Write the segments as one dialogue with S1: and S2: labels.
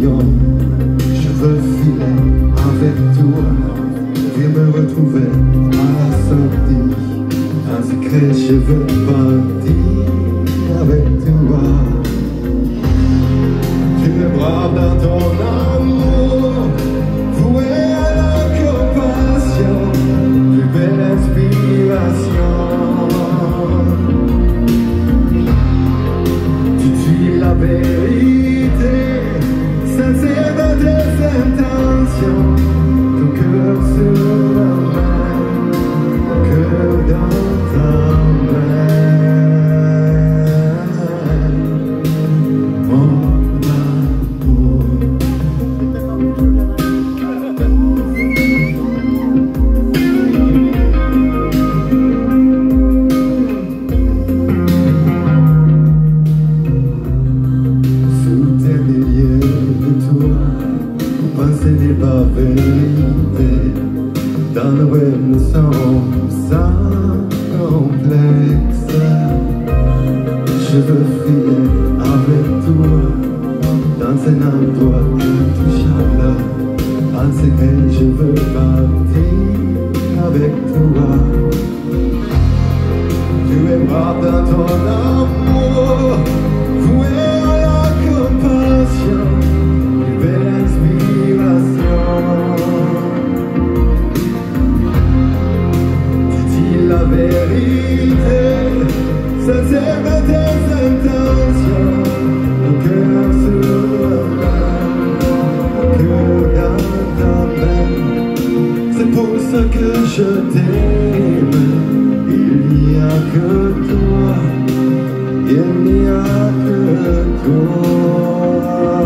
S1: avion. Je veux filer avec toi, viens me retrouver à la sortie. Un secret, je veux partir avec toi. Tu me braves dans ton amour, voué à la compassion, plus belle inspiration. Tu dis la vérité, sincère dans tes intentions, ton cœur sur la main, mon cœur dans ta main. Ce n'est pas vérité, dans le web nous sommes sans complexe. Je veux filer avec toi, dans un endroit intouchable. En secret, je veux partir avec toi. Tu es brave dans ton amour, voué à la compassion, plus belle inspiration. Tu dis la vérité, sincère dans tes intentions, mon cœur sur la main, mon cœur dans ta main. C'est pour ça que je t'aime, il n'y a que toi, il n'y a que toi.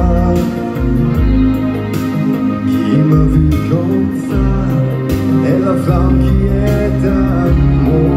S1: Qui m'a vu comme ça, est la flamme qui est à moi.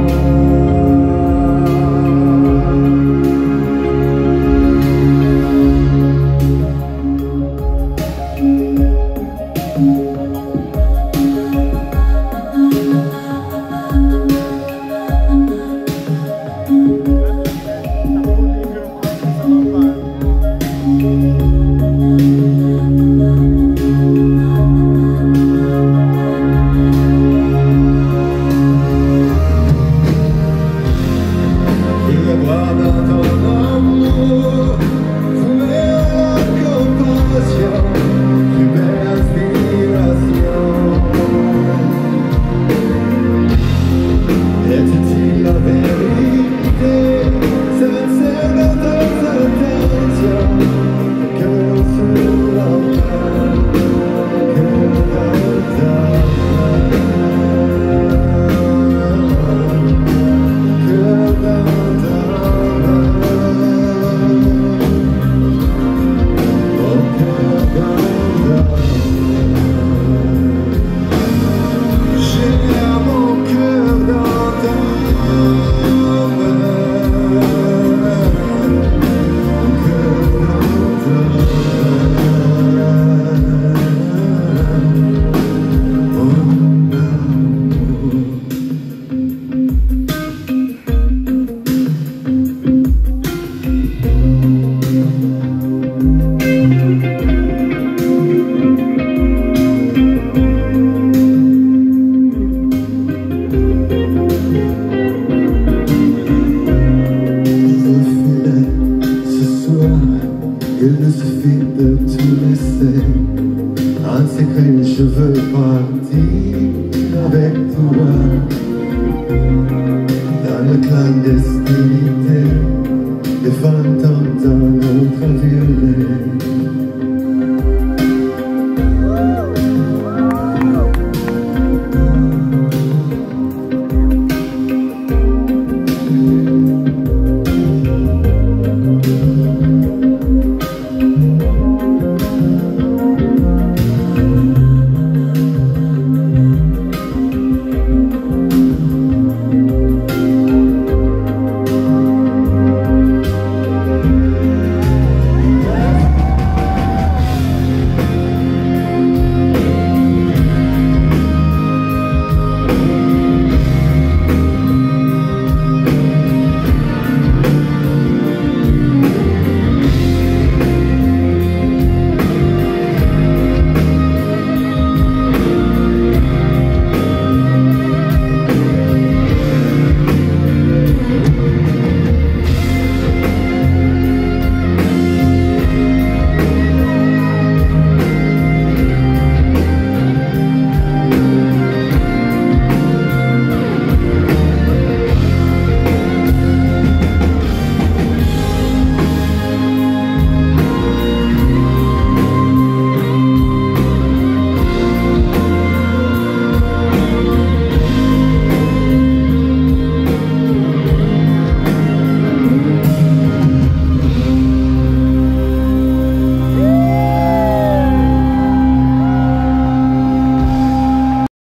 S1: Il ne suffit de tout laisser. En secret, je veux partir avec toi dans la clandestinité.